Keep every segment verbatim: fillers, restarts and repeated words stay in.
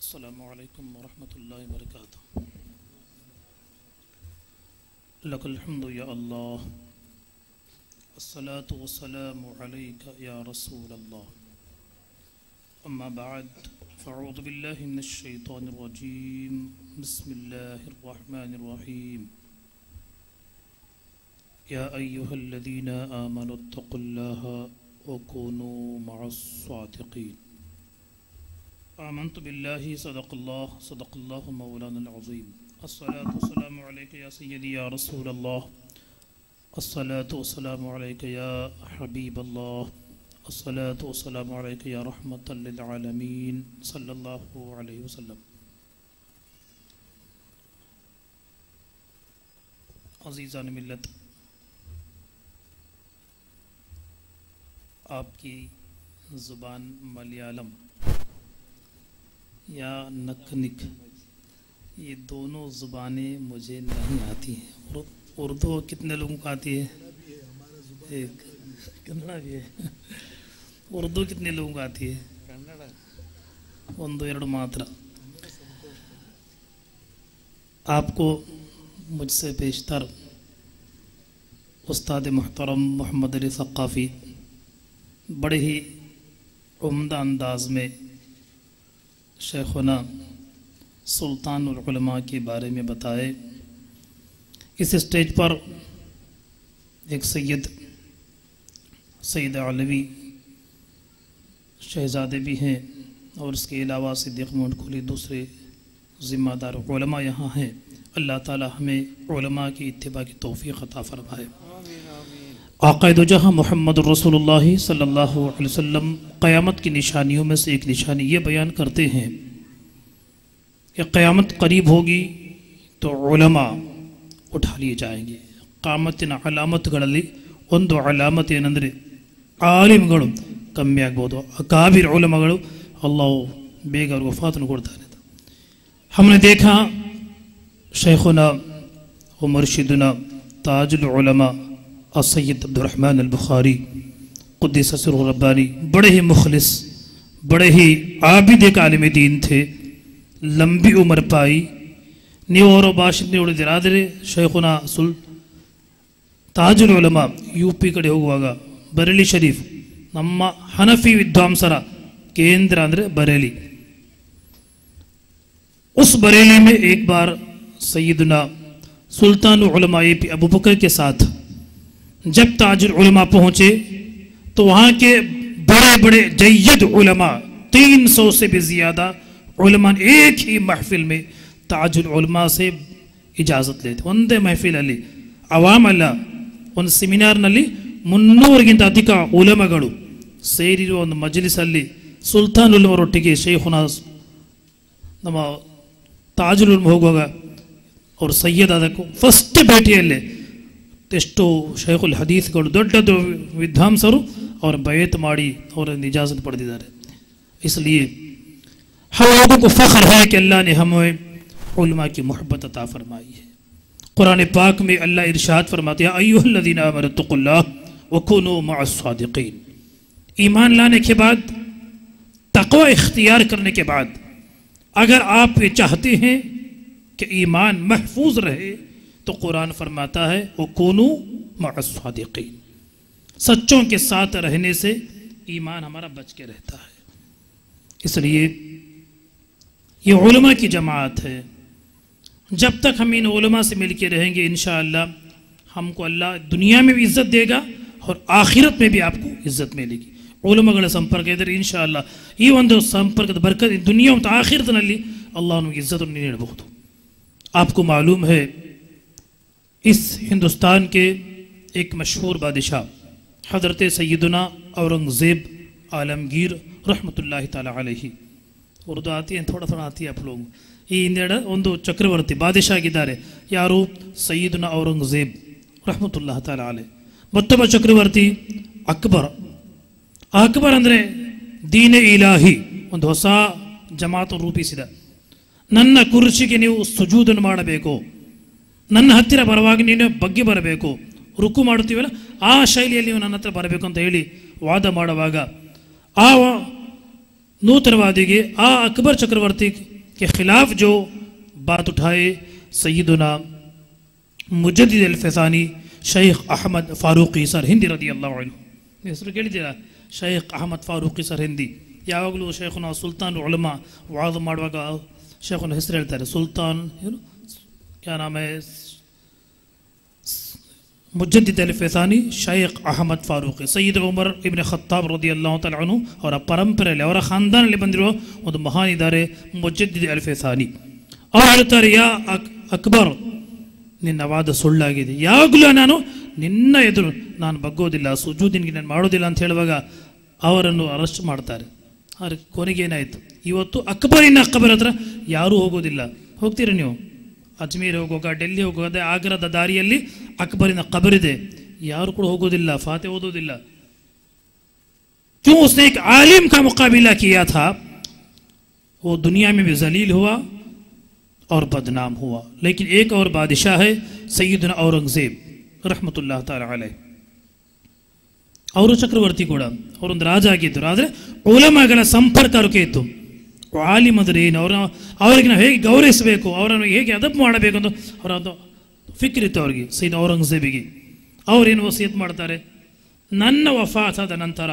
अस्सलामु अलैकुम वरहमतुल्लाहि वबरकातुहू। लकल हम्दु या अल्लाह, अस्सलातु वस्सलामु अलैका या रसूल अल्लाह। अम्मा बाद, फ़अऊज़ु बिल्लाहि मिनश शैतानिर रजीम। बिस्मिल्लाहिर रहमानिर रहीम। या अय्युहल्लज़ीना आमनुत्तक़ुल्लाहा व कूनू मअस सादिक़ीन। आमन्तु बिल्लाहि सदक़ल्लाह सदक़ल्लाहु मौलाना अज़ीम। अस्सलातु वस्सलामु अलैका या सय्यदी या रसूल अल्लाह। अस्सलातु वस्सलामु अलैका या हबीब अल्लाह। अस्सलातु वस्सलामु अलैका या रहमतल लिल आलमीन सल्लल्लाहु अलैहि वसल्लम। अज़ीज़ान मिल्लत, आपकी ज़ुबान मलयालम या नकनिक, ये दोनों ज़ुबानें मुझे नहीं आती हैं। उर्दू कितने लोगों को आती है? एक कन्नड़ा भी है। उर्दू कितने लोगों को आती है? ಒಂದು ಎರಡು ಮಾತ್ರ। आपको मुझसे बेशतर उस्ताद मुहतरम मोहम्मद अली सक़ाफ़ी बड़े ही उम्दा अंदाज में शेखुना सुल्तानुल उलमा के बारे में बताए। इस स्टेज पर एक सैयद सैयद अलवी शहज़ादे भी हैं और इसके अलावा सिद्दीक़ मुनकुली दूसरे ज़िम्मेदार उलमा यहाँ हैं। अल्लाह ताला हमें उलमा की इत्तिबा की तौफ़ीक़ अता फ़रमाए। आक़ाए दो जहां मोहम्मद रसूलुल्लाह सल्लल्लाहु अलैहि वसल्लम क़यामत की निशानियों में से एक निशानी ये बयान करते हैं कि क़यामत करीब होगी तो उलमा उठा लिए जाएंगे। क़यामतिನ ಅಲಾಮತುಗಳಲ್ಲಿ ಒಂದು ಅಲಾಮತ್ ಏನಂದರೆ ಆಲಿಮ್ಗಳು ಕಮ್ಮಿ ಆಗ್ಬೋದು, ಅಕಾಬಿರ್ ಉಲಮಾಗಳು ಅಲ್ಲಾಹ್ ಬೇಗ ಅವ್ರಿಗೆ ವಫಾತನ್ನು ಕೊಡ್ತಾನೆ। हमने देखा शेखुना व मुर्शिदुना ताजुल उलमा सैयद अब्दुर्रहमान अल बुखारी क़ुद्दिस सिर्रुहु रब्बानी बड़े ही मुखलिस, बड़े ही आबिद एक आलिम दीन थे। लंबी उम्र पाई। नीवरो ಭಾಷೆ ಉಳಿದಿರಾದರೆ ಶೇಖುನಾ ಸುಲ್ ತಾಜುಲ್ ಉಲಮಾ ಯುಪಿ ಕಡೆ ಹೋಗುವಾಗ ಬರೇಲಿ ಶರೀಫ್ ನಮ್ಮ ಹನಫಿ ವಿದ್ವಾಂಸರ ಕೇಂದ್ರ ಅಂದರೆ बरेली। उस बरेली में एक बार सैयदना सुल्तान उलमा अबू बकर के साथ जब ताजुल उलमा पहुँचे तो वहाँ के बड़े बड़े जय्यद उलमा तीन सौ से भी ज़्यादा उलमा एक ही महफिल में ताजुल उलमा से इजाज़त लेते। ಒಂದೇ महफिलಲ್ಲಿ ಅವಾಮ್ ಅಲ್ಲ, ಒಂದು ಸೆಮಿನಾರ್ನಲ್ಲಿ ಮುನ್ನೂರಕ್ಕಿಂತ ಅಧಿಕ ಉಲಮಗಳು ಸೇರಿರುವ ಒಂದು ಮಜ್ಲಿಸಲ್ಲಿ ಸುಲ್ತಾನ್ ಉಲಮರೊಟ್ಟಿಗೆ ಶೇಖುನಾ ನಮ್ಮ ತಾಜುಲ್ ಉಲಮಾ ಹೋಗುವಾಗ ಅವರು ಸಯ್ಯದ್ ಅದಕ್ಕೂ ಫಸ್ಟ್ ಭೇಟಿಯಲ್ಲೇ ಎಷ್ಟೋ ಶೇಖುಲ್ ಹದೀಸ್ಗಳು ದೊಡ್ಡ ದೊಡ್ಡ ವಿದ್ವಾಂಸರು ಅವರ ಬಯತ್ ಮಾಡಿ ಅವರನ್ನು ಇಜಾಜತ್ ಪಡೆದಿದ್ದಾರೆ। इसलिए हम लोगों को फ़ख्र है कि अल्लाह ने हमें उलमा की मोहब्बत अता फरमाई है। कुरान पाक में अल्लाह इरशाद फरमाते हैं अय्युहल्लज़ीना आमनुत्तक़ुल्लाह व कूनू मअस सादिक़ीन। ईमान लाने के बाद, तक़वा इख्तियार करने के बाद अगर आप ये चाहते हैं कि ईमान महफूज रहे तो कुरान फरमाता है वो कूनू मअस सादिक़ीन, सच्चों के साथ रहने से ईमान हमारा बच के रहता है। इसलिए ये उलमा की जमात है। जब तक हम इन उलमा से मिल के रहेंगे इंशाअल्लाह हमको अल्लाह दुनिया में भी इज़्ज़त देगा और आखिरत में भी आपको इज़्ज़त मिलेगी। ಉಲಮಗಳ ಸಂಪರ್ಕ ಇದ್ದರೆ ಇನ್ಶಾ ಅಲ್ಲಾಹ್ ಈ ಒಂದು ಸಂಪರ್ಕದ ಬರಕತ್ ದುನಿಯಾ ಮತ್ತು ಆಖಿರತ್ನಲ್ಲಿ ಅಲ್ಲಾಹ್ ನಮಗೆ ಇಜ್ಜತನ್ನು ನೀಡಬಹುದು। आपको मालूम है इस हिंदुस्तान के एक मशहूर बादशाह हज़रत सैयदना औरंगज़ेब आलमगीर रहमतुल्लाहि ताला अलैहि, उर्दू आती है थोड़ा थोड़ा आती है आप लोग। ಈ ಹಿಂದೆಡೆ ಒಂದು ಚಕ್ರವರ್ತಿ ಬಾದಶಾ ಆಗಿದ್ದಾರೆ, ಯಾರು? ಸೈಯದನಾ ಔರಂಗಜೇಬ್ ರಹಮತುಲ್ಲಾಹಿ ತಾಲಾ ಅಲೈಹಿ। ಮತ್ತೊಬ್ಬ ಚಕ್ರವರ್ತಿ ಅಕ್ಬರ್। ಅಕ್ಬರ್ ಅಂದರೆ ದೀನೆ ಇಲಾಹಿ, ಒಂದು ಹೊಸ ಜಮಾತು ರೂಪಿಸಿದ। ನನ್ನ ಕುರ್ಚಿಗೆ ನೀವು ಸುಜೂದನ್ನು ಮಾಡಬೇಕು, ನನ್ನ ಹತ್ತಿರ ಬರುವಾಗ ನೀನು ಬಗ್ಗಿ ಬರಬೇಕು, ರುಕು ಮಾಡುತ್ತೀವಲ್ಲ ಆ ಶೈಲಿಯಲ್ಲಿ ನೀವು ನನ್ನ ಹತ್ರ ಬರಬೇಕು ಅಂತ ಹೇಳಿ ವಾದ ಮಾಡುವಾಗ ಆ ನೂತನವಾದಿಗೆ ಆ ಅಕ್ಬರ್ ಚಕ್ರವರ್ತಿ के खिलाफ जो बात उठाए सैयदुना मुजद्दिद अल-फैज़ानी शेख अहमद फारूकी सर हिंदी रदी अल्लाह अन्हु ಹೆಸರು ಕೇಳಿದ್ದೀರಾ ಶೇಖ್ ಅಹಮದ್ ಫಾರೂಕಿ ಸರ್ ಹಿಂದಿ ಯಾವಾಗಲೂ ಶೇಖುನ ಸುಲ್ತಾನ್ ಉಲಮಾ ವಾದ ಮಾಡುವಾಗ ಶೇಖುನ ಹೆಸರು ಹೇಳ್ತಾರೆ ಸುಲ್ತಾನ್ ಏನು ಕ್ಯಾ ನಾಮ ಹೈ ಮುಜದ್ದಿದ್ ಅಲ್-ಫೈಸಾನಿ ಶೇಖ್ ಅಹಮದ್ ಫಾರೂಕಿ ಸಯ್ಯದ್ ಉಮರ್ ಇಬ್ನ್ ಖತ್ತಾಬ್ ರದಿಯಲ್ಲಾಹು ತಆಲಾ ಅನ್ಹು ಅವರ ಪರಂಪರೆಯಲ್ಲಿ ಅವರ ಖಾನ್ದಾನಲ್ಲಿ ಬಂದಿರುವ ಒಂದು ಮಹಾನ್ ಇದ್ದಾರೆ ಮುಜದ್ದಿದ್ ಅಲ್-ಫೈಸಾನಿ ಅವರು ಹೇಳ್ತಾರೆ ಯಾ ಅಕ್ಬರ್ ನಿನ್ನ ವಾದ ಸುಳ್ಳಾಗಿದೆ ಯಾವಾಗಲೂ ನಾನು ನಿನ್ನ ಎದುರು ನಾನು ಬಗ್ಗೋದಿಲ್ಲ ಸುಜೂದಿನಿಗೆ ನಾನು ಮಾಡೋದಿಲ್ಲ ಅಂತ ಹೇಳುವಾಗ ಅವರನ್ನು ಅರೆಸ್ಟ್ ಮಾಡ್ತಾರೆ ಆದರೆ ಕೊನೆಗೆ ಏನಾಯಿತು ಇವತ್ತು ಅಕ್ಬರಿನ ಅಕ್ಬರ್ ಹತ್ರ ಯಾರೂ ಹೋಗೋದಿಲ್ಲ ಹೋಗ್ತೀರಾ ನೀವು ಅಜ್ಮೀರ್ ಹೋಗುವಾಗ ಡೆಲ್ಲಿ ಹೋಗುವಾಗ ಆಗ್ರಾದ ದಾರಿಯಲ್ಲಿ ಅಕ್ಬರಿನ ಕಬರಿದೆ ಯಾರು ಕೂಡ ಹೋಗೋದಿಲ್ಲ ಫಾತೆ ಓದೋದಿಲ್ಲ क्यों उसने एक आलिम का मुकाबला किया था वो दुनिया में भी जलील हुआ और बदनाम हुआ लेकिन एक और बादशाह है सैयदना औरंगजेब रहमतुल्लाह ताला अलैह ಅವರು ಚಕ್ರವರ್ತಿ ಕೂಡ ಅವರೊಂದು ರಾಜ ಆಗಿದ್ದರು ಆದರೆ ಉಲಮಾಗಳ ಸಂಪರ್ಕ ಅವರಿಗೆ ಇತ್ತು ಆಲಿಮದ್ರೆ ಏನು ಅವರ ಅವರಿಗೆ ನಾವು ಹೇಗೆ ಗೌರವಿಸಬೇಕು ಅವರನ್ನು ಹೇಗೆ ಅದಪ್ ಮಾಡಬೇಕು ಅಂತ ಅವರ ಅದು ಫಿಕ್ರಿತ್ತು ಅವರಿಗೆ ಸೈಯದ್ ಔರಂಗಜೇಬಿಗೆ ಅವರೇನು ವಸಿಯತ್ ಮಾಡ್ತಾರೆ ನನ್ನ ವಫಾತಾದ ನಂತರ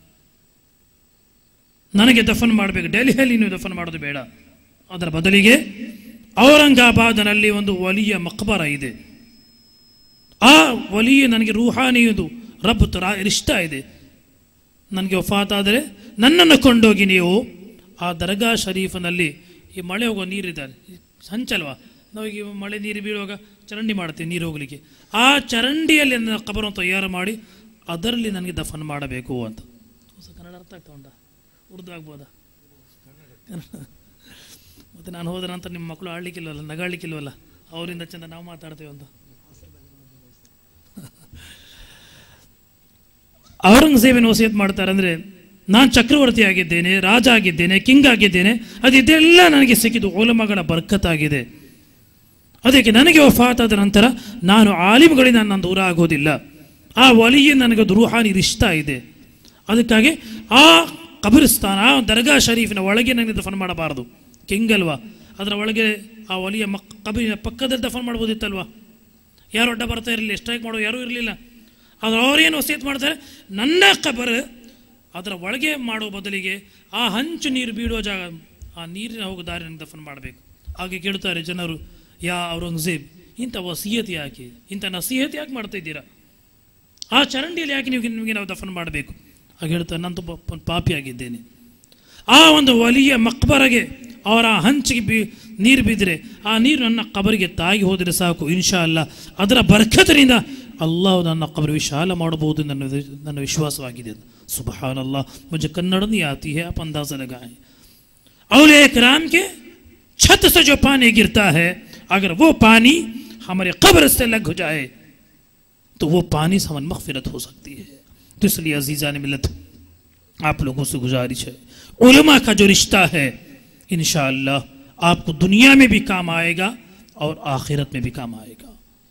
ನನಗೆ ದಫನ್ ಮಾಡಬೇಕು ಡೆಲ್ಲಿಯಲ್ಲಿ ನೀವು ದಫನ್ ಮಾಡೋದು ಬೇಡ ಅದರ ಬದಲಿಗೆ ಔರಂಗಾಬಾದ್ನಲ್ಲಿ ಒಂದು ವಲಿಯ ಮಕ್ಬರ ಇದೆ ಆ ವಲಿಯ ನನಗೆ ರೂಹಾನಿಯುದು ರಬ್ ತರ ಇಷ್ಟ ಇದೆ ನನಗೆ ವಫಾತಾದರೆ ನನ್ನನ್ನು ಕೊಂಡೋಗಿ ನೀವು ಆ ದರ್ಗಾ ಶರೀಫನಲ್ಲಿ ಈ ಮಳೆ ಹೋಗೋ ನೀರಿದ್ದಾರೆ ಹಂಚಲ್ವಾ ನಾವೀಗ ಮಳೆ ನೀರು ಬೀಳುವಾಗ ಚರಂಡಿ ಮಾಡ್ತೀವಿ ನೀರು ಹೋಗಲಿಕ್ಕೆ ಆ ಚರಂಡಿಯಲ್ಲಿ ನನ್ನ ಕಬರನ್ನು ತಯಾರು ಮಾಡಿ ಅದರಲ್ಲಿ ನನಗೆ ದಫನ್ ಮಾಡಬೇಕು ಅಂತ ಕನ್ನಡ ಅರ್ಥ ಆಗ್ತಾ ಉಂಟಾ ಉರ್ದು ಆಗ್ಬೋದಾ ಮತ್ತು ನಾನು ಹೋದ ನಂತರ ನಿಮ್ಮ ಮಕ್ಕಳು ಆಡ್ಲಿಕ್ಕಿಲ್ವಲ್ಲ ನಗಾಡ್ಲಿಕ್ಕಿಲ್ವಲ್ಲ ಅವರಿಂದ ಚೆಂದ ನಾವು ಮಾತಾಡ್ತೇವೆ ಅಂತ ಔರಂಗಜೇಬನ ವಸಿಯತ್ ಮಾಡ್ತಾರೆ ಅಂದರೆ ನಾನು ಚಕ್ರವರ್ತಿ ಆಗಿದ್ದೇನೆ ರಾಜ ಆಗಿದ್ದೇನೆ ಕಿಂಗ್ ಆಗಿದ್ದೇನೆ ಅದು ಇದೆಲ್ಲ ನನಗೆ ಸಿಕ್ಕಿದ್ದು ಉಲಮಾಗಳ ಬರ್ಕತ್ತಾಗಿದೆ ಅದಕ್ಕೆ ನನಗೆ ವಫಾತಾದ ನಂತರ ನಾನು ಆಲಿಮ್ಗಳಿಂದ ನಾನು ದೂರ ಆಗೋದಿಲ್ಲ ಆ ವಲಿಯ ನನಗೆ ರೂಹಾನಿ ಇಷ್ಟ ಇದೆ ಅದಕ್ಕಾಗಿ ಆ ಕಬರಿಸ್ತಾನ ಆ ದರ್ಗಾ ಶರೀಫಿನ ಒಳಗೆ ನನಗೆ ದಫನ್ ಮಾಡಬಾರ್ದು ಕಿಂಗ್ ಅಲ್ವಾ ಅದರ ಒಳಗೆ ಆ ವಲಿಯ ಮಕ್ ಕಬರಿನ ಪಕ್ಕದಲ್ಲಿ ದಫನ್ ಮಾಡ್ಬೋದಿತ್ತಲ್ವ ಯಾರು ಅಡ್ಡ ಬರ್ತಾ ಇರಲಿಲ್ಲ ಸ್ಟ್ರೈಕ್ ಮಾಡೋ ಯಾರೂ ಇರಲಿಲ್ಲ ಆದರೆ ಅವರೇನು ವಸಿಯತ್ ಮಾಡ್ತಾರೆ ನನ್ನ ಕಬರ್ ಅದರ ಒಳಗೆ ಮಾಡೋ ಬದಲಿಗೆ ಆ ಹಂಚು ನೀರು ಬೀಳುವ ಜಾಗ ಆ ನೀರಿನ ಹೋಗೋ ದಾರಿ ನನಗೆ ದಫನ್ ಮಾಡಬೇಕು ಹಾಗೆ ಕೇಳ್ತಾರೆ ಜನರು ಯಾ ಔರಂಗಜೇಬ್ ಇಂಥ ವಸಿಯತ್ ಯಾಕೆ ಇಂಥ ನಸೀಹತ್ ಯಾಕೆ ಮಾಡ್ತಾ ಇದ್ದೀರಾ ಆ ಚರಂಡಿಯಲ್ಲಿ ಯಾಕೆ ನೀವು ನಿಮಗೆ ನಾವು ದಫನ್ ಮಾಡಬೇಕು ಹಾಗೆ ಹೇಳ್ತಾರೆ ನಾನು ತುಂಬ ಪಾಪಿಯಾಗಿದ್ದೇನೆ ಆ ಒಂದು ವಲಿಯ ಮಕ್ಬರಗೆ ಅವರ ಹಂಚಿಗೆ ಬಿ ನೀರು ಬಿದ್ದರೆ ಆ ನೀರು ನನ್ನ ಕಬರಿಗೆ ತಾಗಿ ಹೋದರೆ ಸಾಕು ಇನ್ಶಾ ಅಲ್ಲ ಅದರ ಬರ್ಕತರಿಂದ ಅಲ್ಲಾಹ್ ನನ್ನ ಕಬರ್ ವಿಶಾಲ ಮಾಡಬಹುದು ನನ್ನ ನನ್ನ ವಿಶ್ವಾಸವಾಗಿದೆ ಸುಬ್ಹಾನ್ ಅಲ್ಲಾह मुझे कन्नड़ नहीं आती है आप अंदाज़ा लगाएं औलिया किराम के छत से जो पानी गिरता है अगर वो पानी हमारे कब्र से लग जाए तो वो पानी से हमारी मग़फ़िरत हो सकती है तो इसलिए अज़ीज़ान मिल्लत आप लोगों से गुजारिश है उलमा का जो रिश्ता है इंशाअल्लाह आपको दुनिया में भी काम आएगा और आखिरत में भी काम आएगा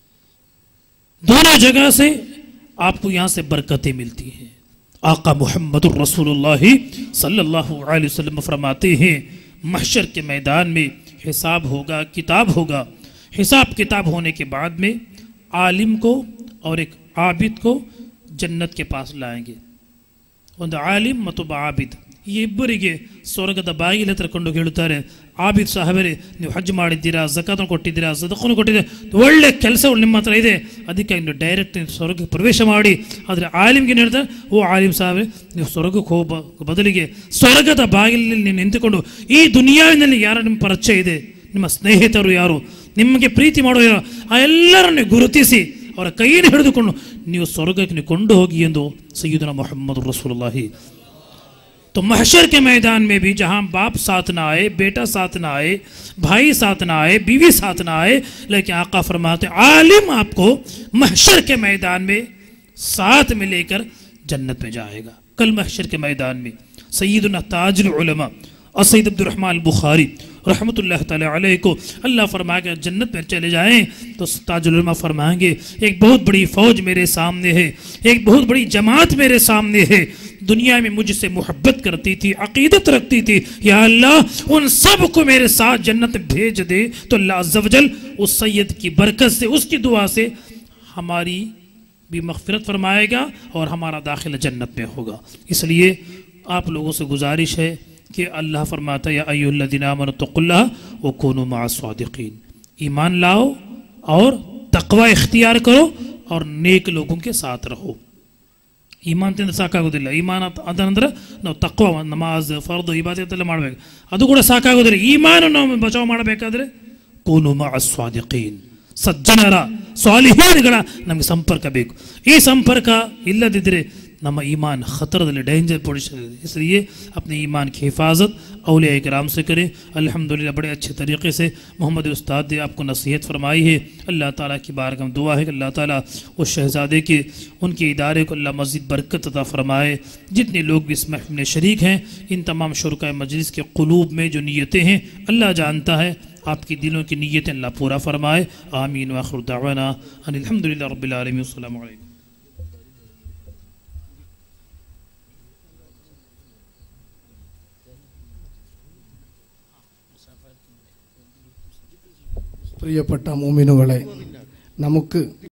दोनों जगह से आपको यहाँ से बरकतें मिलती हैं आका मुहम्मदुर रसूलुल्लाह सल्लल्लाहु अलैहि वसल्लम फरमाते हैं महशर के मैदान में हिसाब होगा किताब होगा हिसाब किताब होने के बाद में आलिम को और एक आबिद को जन्नत के पास लाएंगे ಒಂದು ಆಲಿಮ್ ಮತ್ತೊಬ್ಬ ಆಬಿದ್ ಈ ಇಬ್ಬರಿಗೆ ಸ್ವರ್ಗದ ಬಾಗಿಲ ಹತ್ರ ಕೊಂಡು ಹೇಳುತ್ತಾರೆ ಆಬಿದ್ ಸಾಹೇಬರೇ ನೀವು ಹಜ್ ಮಾಡಿದ್ದೀರಾ ಝಕಾತನ್ನು ಕೊಟ್ಟಿದ್ದೀರಾ ಸದಕನ್ನು ಕೊಟ್ಟಿದ್ದೀರಾ ಒಳ್ಳೆ ಕೆಲಸಗಳು ನಿಮ್ಮ ಹತ್ರ ಇದೆ ಅದಕ್ಕೆ ನೀವು ಡೈರೆಕ್ಟ್ ಸ್ವರ್ಗಕ್ಕೆ ಪ್ರವೇಶ ಮಾಡಿ ಆದರೆ ಆಲಿಮ್ಗೆ ಏನು ಹೇಳ್ತಾರೆ ಓ ಆಲಿಮ್ ಸಾಹೇಬ್ರೆ ನೀವು ಸ್ವರ್ಗಕ್ಕೆ ಹೋಗ ಬದಲಿಗೆ ಸ್ವರ್ಗದ ಬಾಗಿಲಲ್ಲಿ ನೀವು ನಿಂತುಕೊಂಡು ಈ ದುನಿಯಾವಿನಲ್ಲಿ ಯಾರು ನಿಮ್ಮ ಪರಿಚಯ ಇದೆ ನಿಮ್ಮ ಸ್ನೇಹಿತರು ಯಾರು ನಿಮಗೆ ಪ್ರೀತಿ ಮಾಡೋ ಯಾರು ಆ ಎಲ್ಲರನ್ನು ಗುರುತಿಸಿ ಅವರ ಕೈಯನ್ನು ಹಿಡಿದುಕೊಂಡು ನೀವು ಸ್ವರ್ಗಕ್ಕೆ ನೀವು ಕೊಂಡು ಹೋಗಿ ಎಂದು ಸಯ್ಯಿದನ ಮೊಹಮ್ಮದ್ ರಸೂಲುಲ್ಲಾಹಿ तो महशर के मैदान में भी जहाँ बाप साथ ना आए बेटा साथ ना आए भाई साथ ना आए बीवी साथ ना आए लेकिन आका फरमाते आलिम आपको महशर के मैदान में साथ में लेकर जन्नत में जाएगा कल महशर के मैदान में सय्यदुना ताजुल उलमा और सैयद अब्दुल रहमान बुखारी रहमतुल्लाह ताला अलैह को अल्लाह फरमाएगा जन्नत में चले जाएं तो ताजुल उलमा फरमाएंगे एक बहुत बड़ी फौज मेरे सामने है एक बहुत बड़ी जमात मेरे सामने है दुनिया में मुझसे मोहब्बत करती थी, अकीदत रखती थी, या अल्लाह उन सब को मेरे साथ जन्नत भेज दे। तो अल्लाह अज़्ज़ वजल उस सैयद की बरकत से, उसकी दुआ से हमारी भी मग़फ़िरत फरमाएगा और हमारा दाखिल जन्नत में होगा। इसलिए आप लोगों से गुजारिश है कि अल्लाह फरमाता है या अय्युहल्लज़ीना आमनू तक़ुल्लाह व कूनू मअस-सादिक़ीन, ईमान लाओ और तक़वा इख्तियार करो और नेक लोगों के साथ रहो। ईमान ತಿಂದ್ರೆ ಸಾಕಾಗೋದಿಲ್ಲ, ಈಮಾನ್ ಅದಂದ್ರೆ ನಾವು ತಕ್ವಾ ನಮಾಜ್ ಫರ್ದು ಇಬಾದತ್ ಎಲ್ಲ ಮಾಡಬೇಕು, ಅದು ಕೂಡ ಸಾಕಾಗೋದಿಲ್ಲ. ಈಮಾನ್ ನಾವು ಬಚಾವ್ ಮಾಡಬೇಕಾದ್ರೆ ಕೂನು ಮಅಸ್-ಸಾದಿक़ೀನ್, ಸಜ್ಜನರ ಸಾಲಿಹೀನ್ಗಳ ನಮಗೆ ಸಂಪರ್ಕ ಬೇಕು. ಈ ಸಂಪರ್ಕ ಇಲ್ಲದಿದ್ದರೆ ನಮ್ಮ ईमान ख़तरदल्ले डेंजर पोजिशन है. इसलिए अपने ईमान की हिफाजत औलिया इकराम से करें. अल्हम्दुलिल्लाह बड़े अच्छे तरीक़े से मोहम्मद उस्ताद ने आपको नसीहत फरमाई है. अल्लाह ताला की बारगाह में दुआ है कि अल्लाह ताला उस शहज़ादे के उनके इदारे को अल्लाह मज़ीद बरकत अता फरमाए. जितने लोग भी इस महफ़िल में शरीक हैं, इन तमाम शुरका मजलिस के क़ुलूब में जो नीयतें हैं अल्लाह जानता है. आपकी दिलों की नीयतें अल्लाह पूरा फरमाए. आमीन व आखिरु दावाना अनिल हम्दुलिल्लाहि रब्बिल आलमीन. अस्सलामु अलैकुम. പ്രിയപ്പെട്ട മുഅ്മിനുകളെ, നമുക്ക്